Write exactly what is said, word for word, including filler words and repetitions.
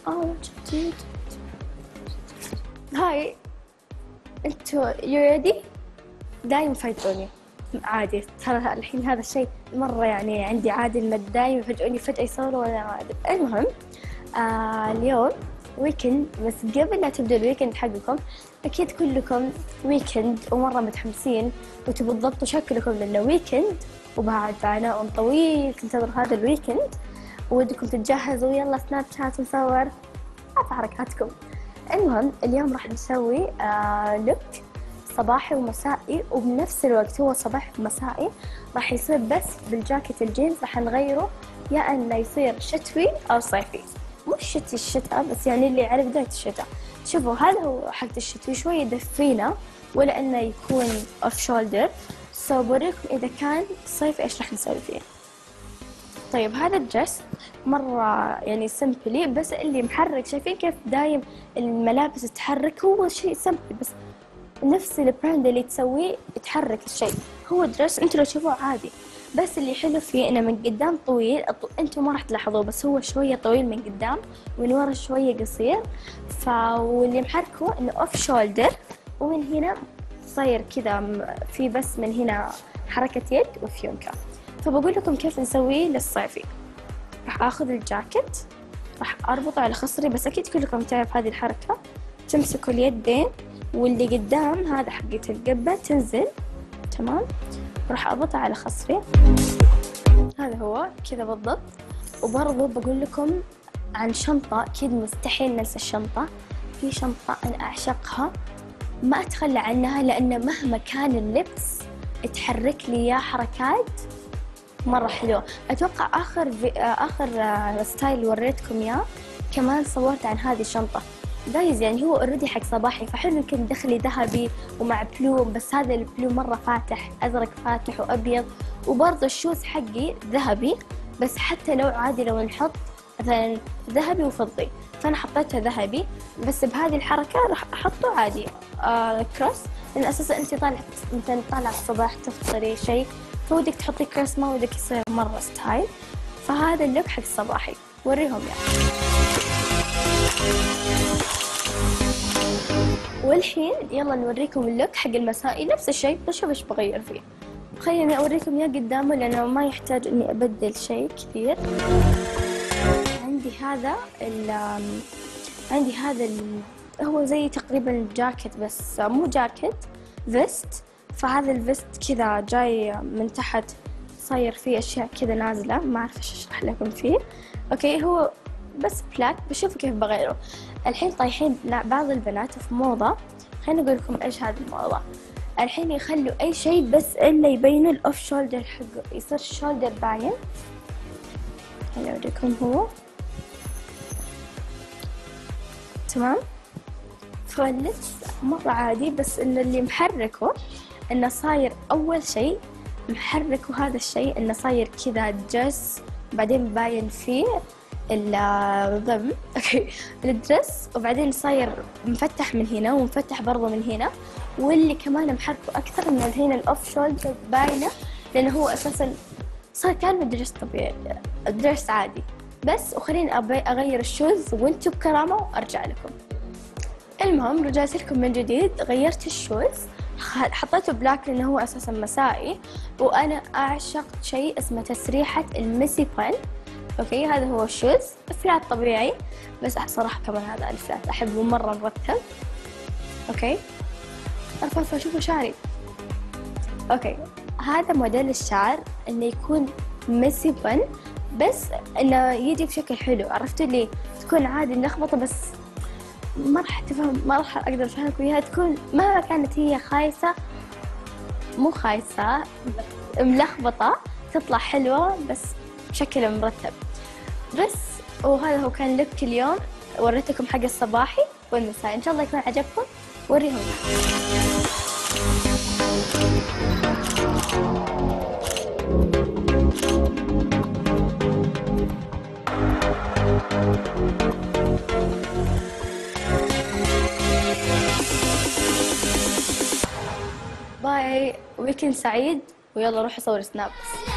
اه جديد. هاي انتوا يو ريدي؟ دايم يفاجئوني عادي، ترى الحين هذا الشيء مرة يعني عندي عادي إن دايم يفاجئوني، فجأة يصوروا وأنا عادي. المهم آه اليوم ويكند، بس قبل لا تبدأ الويكند حقكم أكيد كلكم ويكند ومرة متحمسين وتبوا تضبطوا شكلكم لأنه ويكند وبعد عناء طويل تنتظر هذا الويكند ودكم تتجهزوا يلا سناب شات نصور هذا حركاتكم. المهم اليوم راح نسوي آه لوك صباحي ومسائي وبنفس الوقت هو صباحي ومسائي، راح يصير بس بالجاكيت الجينز راح نغيره يا انه يصير شتوي او صيفي، مش شتي الشتاء بس يعني اللي يعرف بداية الشتاء. شوفوا هذا هو حق الشتوي شوي يدفينا ولا انه يكون اوف شولدر. سو بوريكم اذا كان صيفي ايش راح نسوي فيه. طيب هذا الدرس مرة يعني سمبلي بس اللي محرك، شايفين كيف دايم الملابس تتحرك، هو شيء سمبل بس نفس البراند اللي تسويه يتحرك الشيء. هو درس انتوا لو تشوفوه عادي بس اللي حلو فيه انه من قدام طويل، انتوا ما راح تلاحظوه بس هو شوية طويل من قدام ومن ورا شوية قصير. ف واللي محركه انه اوف شولدر ومن هنا صاير كذا في بس من هنا حركة يد وفيونكة. فبقول لكم كيف نسويه للصيفي. راح اخذ الجاكيت راح اربطه على خصري، بس اكيد كلكم تعرف هذه الحركة، تمسكوا اليدين واللي قدام هذا حقة القبة تنزل تمام، راح اربطها على خصري هذا هو كذا بالضبط. وبرضو بقول لكم عن شنطة، اكيد مستحيل ننسى الشنطة، في شنطة انا اعشقها ما اتخلى عنها لان مهما كان اللبس تحرك لي اياه حركات مرة حلوة. اتوقع اخر في اخر ستايل وريتكم اياه كمان صورت عن هذه الشنطة جايز، يعني هو اوريدي حق صباحي فحلو يمكن دخلي ذهبي ومع بلوم، بس هذا البلوم مرة فاتح ازرق فاتح وابيض، وبرضه الشوز حقي ذهبي بس حتى لو عادي لو نحط مثلا ذهبي وفضي فانا حطيتها ذهبي، بس بهذه الحركة راح احطه عادي آه كروس، لان اساسا انت طالع مثلا طالع الصباح تفطري شيء فودك تحطي كروس ما ودك يصير مرة ستايل. فهذا اللوك حق صباحي وريهم يعني. والحين يلا نوريكم اللوك حق المسائي نفس الشيء، بشوف ايش بغير فيه. خليني اوريكم اياه قدامه لانه ما يحتاج اني ابدل شيء كثير. عندي هذا ال عندي هذا ال هو زي تقريبا جاكيت بس مو جاكيت فيست، فهذا الفيست كذا جاي من تحت صاير فيه اشياء كذا نازله ما اعرف ايش اشرح لكم فيه. اوكي هو بس بلاك، بشوف كيف بغيره. الحين طايحين بعض البنات في موضة، خليني أقول لكم إيش هذه الموضة. الحين يخلوا أي شيء بس إلا يبين الأوف شولدر حقه، يصير الشولدر باين. خليني أوريكم هو تمام. فاللبس مرة عادي بس إنه اللي محركه إنه صاير أول شيء محركه هذا الشيء إنه صاير كذا جس بعدين باين فيه الضم اوكي الدرس، وبعدين صاير مفتح من هنا ومفتح برضه من هنا، واللي كمان محركه اكثر انه هنا الاوف شولدر باينه لانه هو اساسا صار كان درس طبيعي درس عادي بس. وخليني اغير الشوز وانتم بكرامه وارجع لكم. المهم رجعت لكم من جديد، غيرت الشوز حطيته بلاك لانه هو اساسا مسائي، وانا اعشق شيء اسمه تسريحه الميسي بان. اوكي هذا هو الشوز فلات طبيعي بس صراحة كمان هذا الفلات احبه مرة مرتب. اوكي ارفع شوفوا شعري. اوكي هذا موديل الشعر انه يكون ميسي بن بس انه يجي بشكل حلو، عرفتوا لي تكون عادي ملخبطة بس ما راح تفهم ما راح اقدر افهمكم اياها، تكون مهما كانت هي خايسة مو خايسة ملخبطة تطلع حلوة بس بشكل مرتب بس. وهذا هو كان لوك اليوم، وريتكم حق الصباحي والمسائي، ان شاء الله يكون عجبكم. وريهم باي، ويكند سعيد ويلا روحوا صوروا سناب.